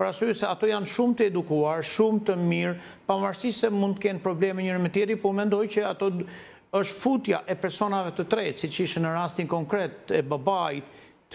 për arsye se ato janë shumë të edukuar, shumë të mirë, pavarësisht se mund të kenë probleme njëri me tjetrin, po mendoj që ato është futja e personave të tretë, siç ishte në rastin konkret e babait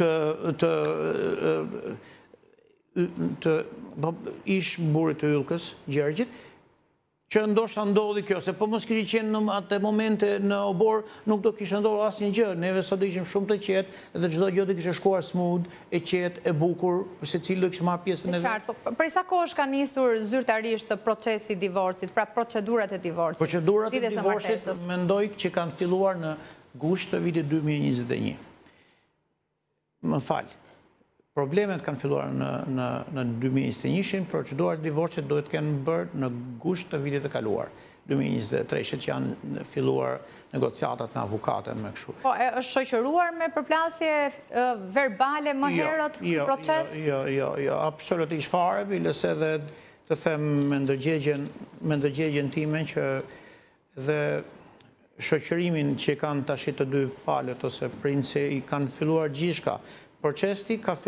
të ish burrit të Yllkës, Gjergjit, që ndoshta ndodhi kjo, se po mos kishte qenë në atë momente në obor, nuk do kishte ndodhur asnjë gjë. Neve sot do ishim shumë të qetë dhe çdo gjë do kishte shkuar smooth, e qetë, e bukur, secili do kishte marrë pjesën e vet. Qartë, po për sa kohë ka nisur zyrtarisht procesi i divorcit, pra procedurat e divorcit? Procedurat e divorcit mendoj që kanë filluar në gusht të vitit 2021. Më fal. Problemet kanë filluar në 2021, procedurat e divorcit duhet të kenë bërë në gusht të vitit të kaluar, 2023, që janë filluar negociatat në avukatën me kështu. Po, është shoqëruar me përplasje verbale më herët në proces? Jo, absolutisht fare, biles edhe të them me ndërgjegjen time që dhe shoqërimin që kanë tash të dy palët ose princi i kanë filluar gjithçka. Procesi ka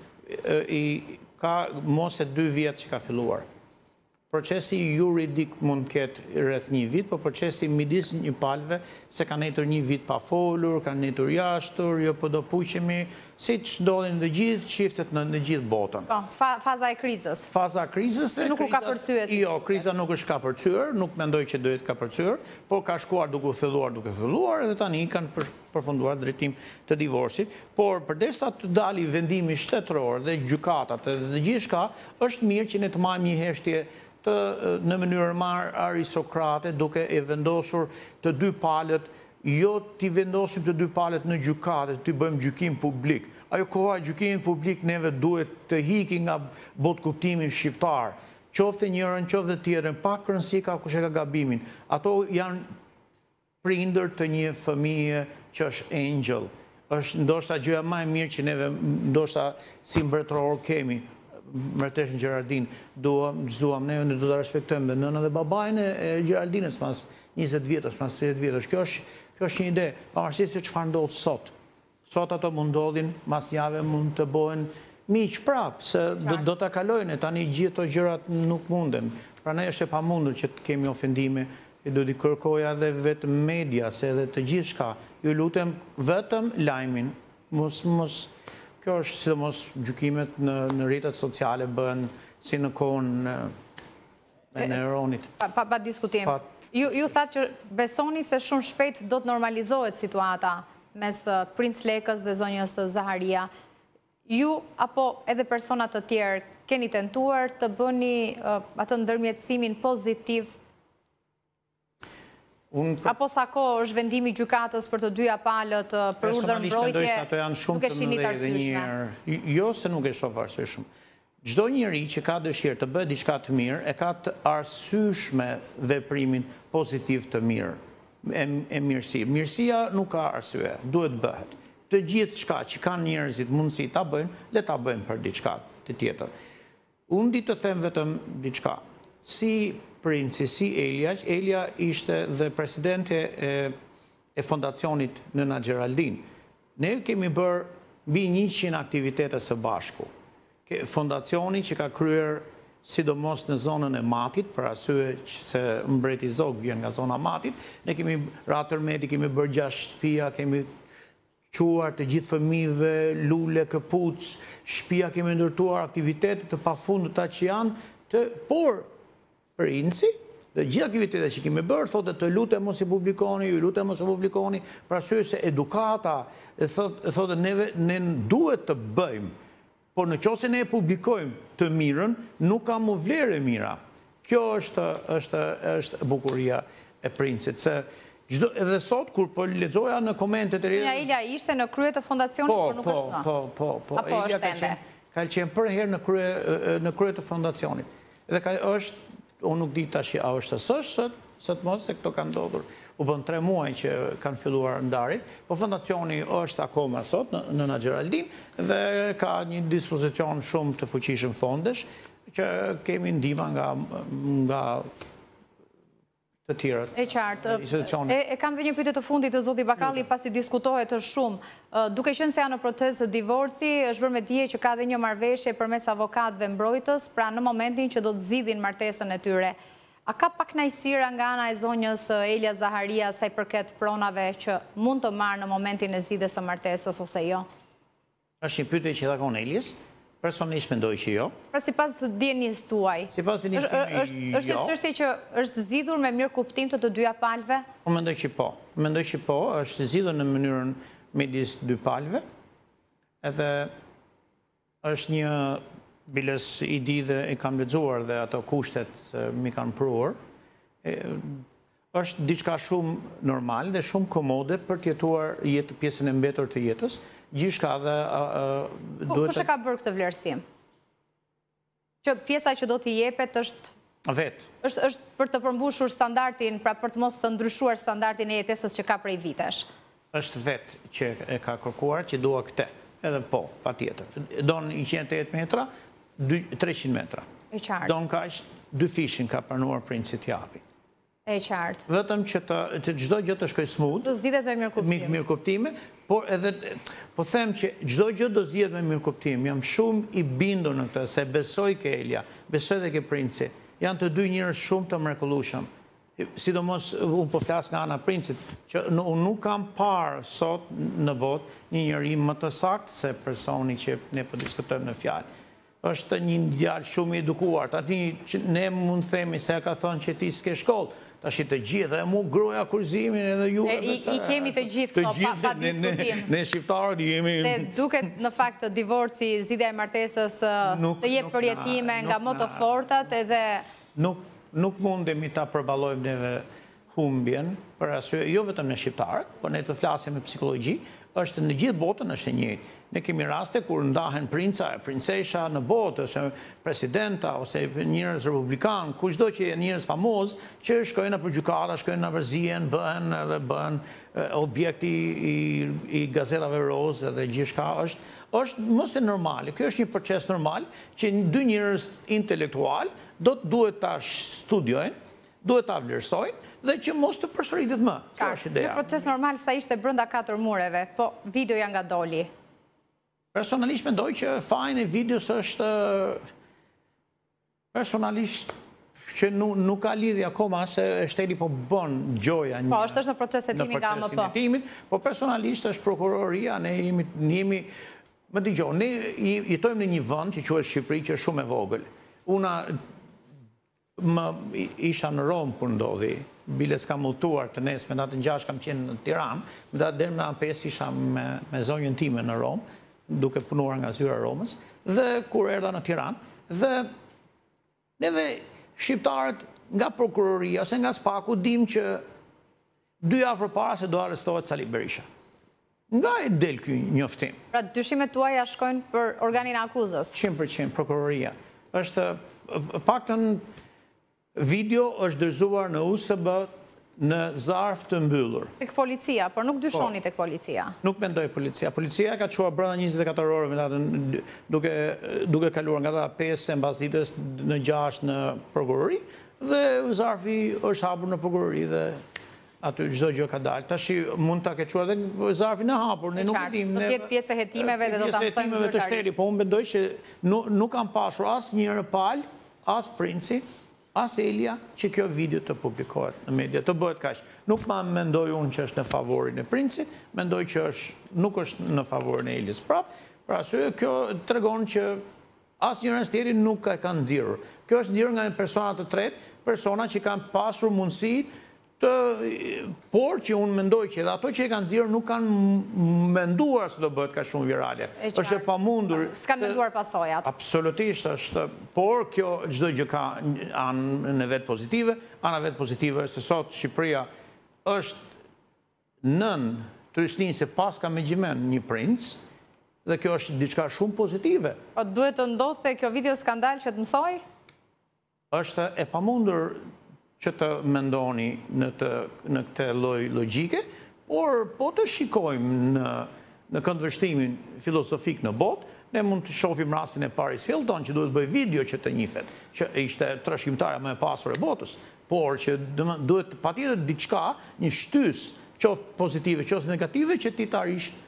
mos e 2 vjet që ka filluar. Procesi juridik mund ketë rreth 1 vit, po procesi midis një palëve se kanë netur 1 vit pa folur, kanë netur jashtur, jo po do puqemi, siç ndodhin në gjithë çiftet në gjithë botën. Po, faza e krizës. Faza e krizës. Nuk u ka përcyer. Jo, kriza nuk është ka përcyer, nuk mendoj që duhet ka përcyer, por ka shkuar duke thelluar, edhe tani kanë përfunduar drejtim të divorcit, por përdesa të dali vendimi shtetëror dhe gjykatat dhe gjithçka, është mirë që ne të marrim një heshtje në mënyrë marrë aristokrate, duke e vendosur të dy palët, jo t'i vendosim të dy palët në gjykate, t'i bëjmë gjykim publik. Ajo koha gjykimit publik neve duhet të hiki nga botkuptimi shqiptar, qofte njërën, qofte tjerën, pa rëndësi ka kush e ka gabimin. Ato janë prindër të një fëmije që është angel. Është ndoshta gjëja më e mirë që neve ndoshta si mbretëror kemi. Mërtesh në Gjeraldin, duam neve në du të respektojmë dhe nëna dhe babajnë e Gjeraldinës pas 20 vjetës, pas 30 vjetës. Kjo është një ide, pavarësisht se çfarë ndodh sot. Sot ato mund ndodhin, mas jave mund të bëhen miq prapë, se do ta kalojnë, tani gjithë ato gjërat nuk munden. Prandaj është e pamundur që të kemi ofendime, do t'i kërkoja edhe vetëm media, se edhe të gjithçka. Ju lutem vetëm lajmin, mos kjo është sidomos gjykimet në rrjetet sociale bëhen si në kohën e Neronit. Pa diskutim. Ju thatë që besoni se shumë shpejt do të normalizohet situata mes Princ Lekës dhe zonjës Zaharia. Ju apo edhe personat të tjerë keni tentuar të bëni atë ndërmjetësimin pozitiv? Apo sa kohë është vendimi gjykatës për të dyja palët për urdhër mbrojtje, nuk e shinit arsyeshme? Jo se nuk e shoh arsyeshme. Çdo njeri që ka dëshirë të bëjë diçka të mirë, e ka të arsyeshme veprimin pozitiv të mirë, e mirësi. Mirësia nuk ka arsye, duhet bëhet. Të gjithë shka që kanë njerëzit mundësi ta bëjnë, le ta bëjnë për diçka të tjetër. Unë di të them vetëm diçka. Si princi, si Elia ishte dhe presidente e fondacionit Nëna Gjeraldin. Ne kemi bërë mbi 100 aktivitete së bashku. Fondacioni që ka kryer sidomos në zonën e Matit, për arsye se mbreti Zog vjen nga zona Matit, ne kemi ratërmeti, kemi bërë 6 shtëpia, kemi quar të gjithë fëmijëve, lule, këpuc, shtëpia kemi ndërtuar aktivitete të pafundita që janë por princi, dhe gjithë aktivitetet që kemi bërë, thotë të lutem mos i publikoni, ju lutem mos i publikoni, për arsye se edukata, thotë ne duhet të bëjmë, por në qoftë se ne e publikojmë të mirën, nuk ka më vlerë e mira. Kjo është bukuria e princit, se edhe sot, kur po lexoja në komentet e rrjetit. Ilja ishte në krye të fondacionit, por nuk është më. Po. Apo është ende? Ka qenë për herë në krye të fondacionit. Edhe është, unë nuk di tash a është sot mos se këto kanë ndodhur. U bën 3 muaj që kanë filluar ndarjet, po fondacioni është akoma sot në Nëna Gjeraldin dhe ka një dispozicion shumë të fuqishëm fondesh që kemi ndihmë nga të tjerët. E qartë. E kam dhe një pyetje të fundit të zoti Bakalli, pasi diskutohet shumë. Duke qenë se janë në proces të divorci, është bërë me dije që ka dhe një marrëveshje përmes avokatëve mbrojtës, pra në momentin që do të zgjidhin martesën e tyre. A ka pak kënaqësira nga ana e zonjës Elia Zaharia sa i përket pronave që mund të marrë në momentin e zgjidhjes së martesës ose jo? Është një pyetje që takon Elias. Personalisht mendoj që jo. Pra sipas dijenis tuaj. Sipas dijenis jo. Është çështje që është zgjidhur me mirë kuptim të dy palëve? Unë mendoj që po. Mendoj që po, është zgjidhur në mënyrën midis dy palëve. Edhe është një biles i di dhe e kam lexuar dhe ato kushtet mi kanë pruar. Është diçka shumë normal dhe shumë komode për të jetuar pjesën e mbetur të jetës. Gjithçka dhe duhet. Kush e ka bërë këtë vlerësim? Që pjesa që do t'i jepet është vetë. Është për të përmbushur standardin, pra për të mos të ndryshuar standardin e jetesës që ka prej vitesh. Është vetë që e ka kërkuar që dua këtë. Edhe po, patjetër. Don 180 metra, 300 metra. E qartë. Don kaq 2 fishin ka pranuar princi t'i japi. E qartë. Vetëm që çdo gjë të shkojë smooth. Do zgjidhet me mirë kuptime, por edhe po them që çdo gjë do zgjidhet me mirë kuptim. Jam shumë i bindur në këtë, se besoj ke Elia, besoj edhe ke princi. Janë të dy njerëz shumë të mrekullueshëm. Sidomos unë po flas nga ana princit, që unë nuk kam parë sot në botë një njeri më të saktë se personi që ne po diskutojmë në fjalë. Është një djalë shumë i edukuar. Tani ne mund themi se ka thonë që ti s'ke shkollë. Tash të gjithë, e mu groja kurzimin edhe ju... I kemi të gjithë këto, pa diskutim. Ne shqiptarët jemi... Dhe duket në fakt divorci, zgjidhja e martesës të jep përjetime nga më të fortat edhe... Nuk mundemi ta përballojmë neve humbjen, për arsye jo vetëm në shqiptarët, por ne të flasim me psikologji, është në gjithë botën është e njëjtë. Ne kemi raste kur ndahen princa e princesha në botë, ose presidenta, ose njerëz republikan, kushdo që janë njerëz famoz, që shkojnë për gjykata, shkojnë në përzihen, bëhen objekti i gazetave roz dhe gjithçka është mos e normale. Kjo është një proces normal që dy njerëz intelektual duhet ta studiojnë, duhet ta vlerësojnë dhe që mos të përsëritet më. Kjo është ideja. Një proces normal sa ishte brenda 4 mureve, po videoja nga doli. Personalisht mendoj që fajin e videos është personalisht që nuk ka lidhje akoma se shteti po bën gjoja. Po, është në proces hetimi nga AMP. Po personalisht është prokuroria, ne jemi më dëgjoj, ne jetojmë në një vend që quhet Shqipëri që është shumë e vogël. Una isha në Rom kur ndodhi, bile s'kam udhëtuar të nesme, natën 6 kam qenë në Tiranë, deri në 5 isha me zonjën time në Rom, duke punuar nga zyra Romës, dhe kur erdha në Tiranë, dhe neve shqiptarët nga prokuroria, ose nga Spaku, dim që 2 javë përpara se do arrestohet Sali Berisha. Nga e del ky njoftim? Pra dyshimet tuaja shkojnë për organin e akuzës? 100% prokuroria. Është paktën video është dërzuar në USB në zarf të mbyllur. Tek policia, por nuk dyshoni tek policia? Nuk mendoj policia. Policia ka çuar brenda 24 orëve duke kaluar nga data 5 e mbas ditës në 6 në prokurori dhe zarfi është hapur në prokurori dhe aty çdo gjë ka dalë. Tash mund ta ketë çuar edhe zarfin e hapur, ne nuk e dimë. Do të jetë pjesë e hetimeve dhe do ta mësojmë zyrtarisht. Të shteti, po unë mendoj që nuk kam pasur asnjëherë palë, as princi, as Elia që kjo video të publikohet në media, të bëhet kaq. Nuk ma mendoj unë që është në favorin e princit, mendoj që nuk është në favorin e Elias prap, pra arsye kjo tregon që asnjëri tjetër nuk e ka nxjerrur. Kjo është nxjerrur nga persona të tretë, persona që kanë pasur mundësi por që unë mendoj që edhe ato që e kanë nxjerrur nuk kanë menduar se do bëhet ka shumë virale. Është e pamundur. S'kan menduar pasojat. Absolutisht është, por kjo çdo gjë ka anë vetë pozitive. Ana vetë pozitive është se sot Shqipëria është nën turistëninë se pas ka megjimën një princ dhe kjo është diçka shumë pozitive. Po duhet të ndodhte kjo video skandal që të mësoj? Është e pamundur që të mendoni në këtë lloj logjike, por po të shikojmë në këndvështrimin filozofik në botë, ne mund të shohim rastin e Paris Hilton, që duhet bëj video që të njifet, që ishte trashëgimtarja më e pasur e botës, por që duhet patjetër diçka, një shtys, qoftë pozitive, qoftë negative, që ti ta rish